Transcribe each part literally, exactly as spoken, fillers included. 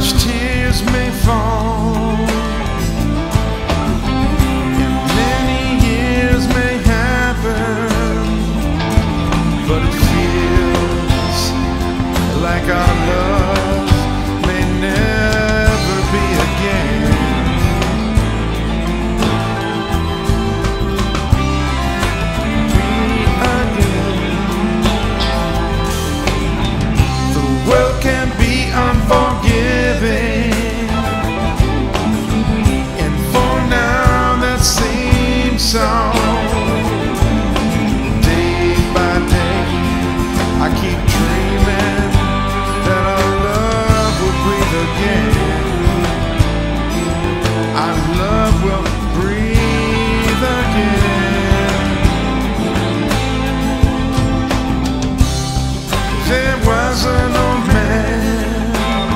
much tears may fall, and many years may happen, but it feels like our love may never be again. Be again. The world can be unforgiving, and for now that seems so. Day by day I keep dreaming that our love will breathe again. Our love will breathe again. There was an old man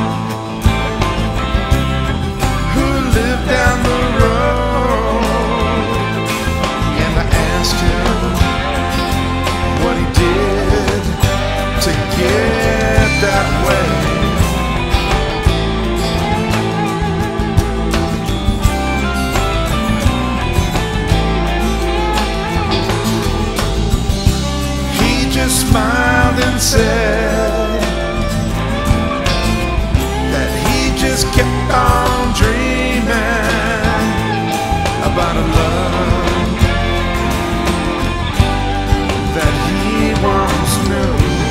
who lived down the road, and I asked him what he did to get that way. He just smiled and said that he just kept on dreaming about a love that he once knew,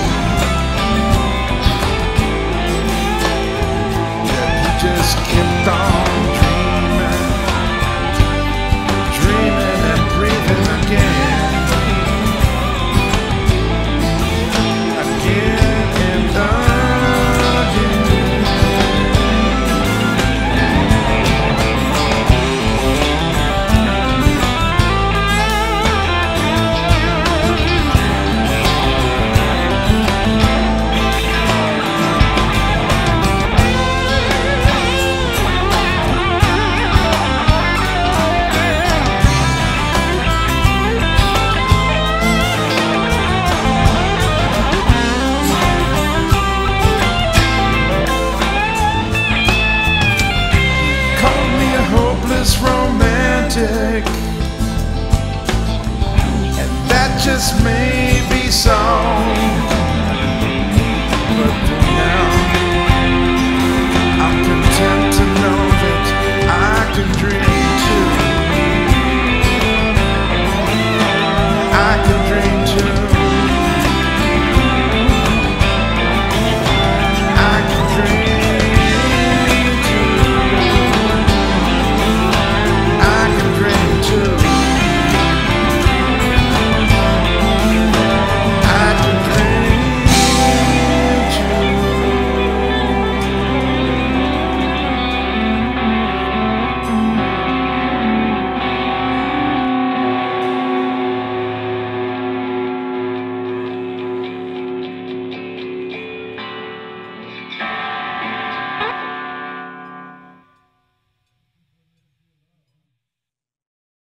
that he just kept on dreaming, dreaming and breathing again. Again and again. Called me a hopeless romantic, and that just may be so.